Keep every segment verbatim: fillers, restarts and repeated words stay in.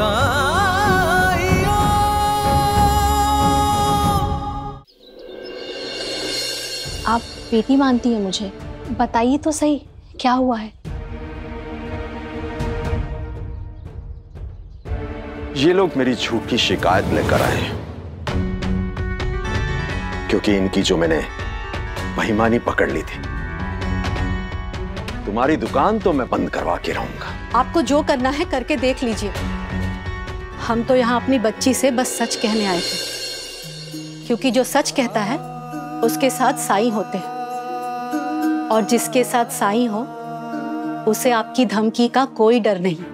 आप बेटी मानती है मुझे? बताइए तो सही, क्या हुआ है? ये लोग मेरी झूठी शिकायत लेकर आए क्योंकि इनकी जो मैंने बेईमानी पकड़ ली थी। तुम्हारी दुकान तो मैं बंद करवा के रहूंगा। आपको जो करना है करके देख लीजिए। हम तो यहाँ अपनी बच्ची से बस सच कहने आए थे, क्योंकि जो सच कहता है उसके साथ साईं होते हैं, और जिसके साथ साईं हो उसे आपकी धमकी का कोई डर नहीं।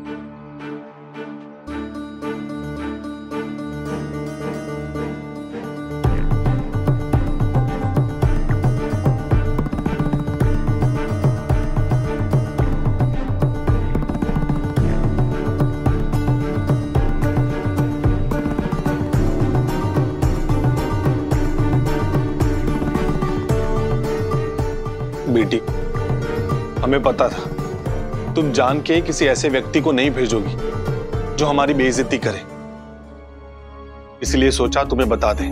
बेटी, हमें पता था तुम जान के किसी ऐसे व्यक्ति को नहीं भेजोगी जो हमारी बेइज्जती करे, इसलिए सोचा तुम्हें बता दें।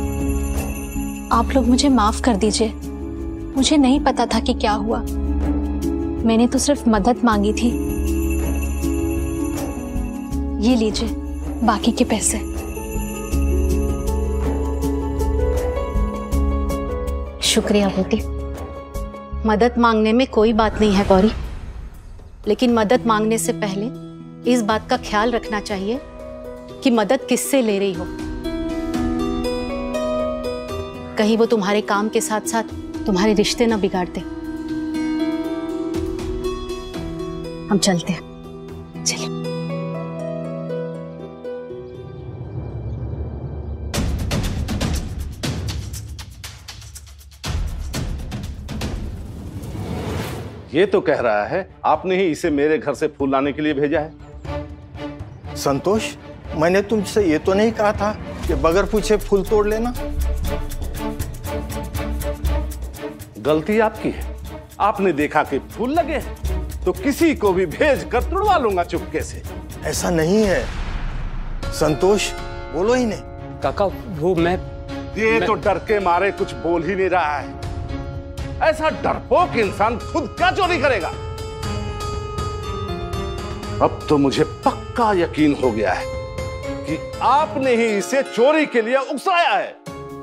आप लोग मुझे माफ कर दीजिए, मुझे नहीं पता था कि क्या हुआ। मैंने तो सिर्फ मदद मांगी थी। ये लीजिए बाकी के पैसे। शुक्रिया बेटी। मदद मांगने में कोई बात नहीं है गौरी, लेकिन मदद मांगने से पहले इस बात का ख्याल रखना चाहिए कि मदद किससे ले रही हो। कहीं वो तुम्हारे काम के साथ साथ तुम्हारे रिश्ते न बिगाड़ते। हम चलते हैं, चलिए। ये तो कह रहा है आपने ही इसे मेरे घर से फूल लाने के लिए भेजा है। संतोष, मैंने तुमसे ये तो नहीं कहा था कि बगैर पूछे फूल तोड़ लेना। गलती आपकी है। आपने देखा कि फूल लगे तो किसी को भी भेज कर तुड़वा लूंगा चुपके से। ऐसा नहीं है संतोष, बोलो ही नहीं। काका वो मैं ये मैं... तो डर के मारे कुछ बोल ही नहीं रहा है। ऐसा डरपोक इंसान खुद क्या चोरी करेगा? अब तो मुझे पक्का यकीन हो गया है कि आपने ही इसे चोरी के लिए उकसाया है।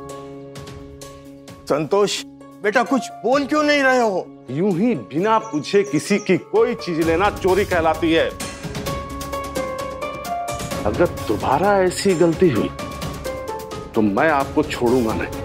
संतोश बेटा, कुछ बोल क्यों नहीं रहे हो? यूं ही बिना पूछे किसी की कोई चीज लेना चोरी कहलाती है। अगर दोबारा ऐसी गलती हुई तो मैं आपको छोड़ूंगा नहीं।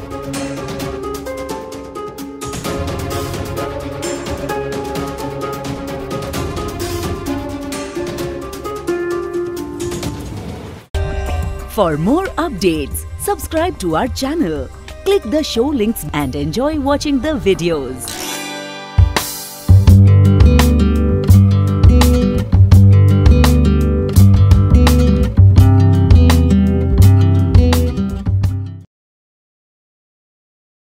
For more updates, subscribe to our channel, click the show links and enjoy watching the videos.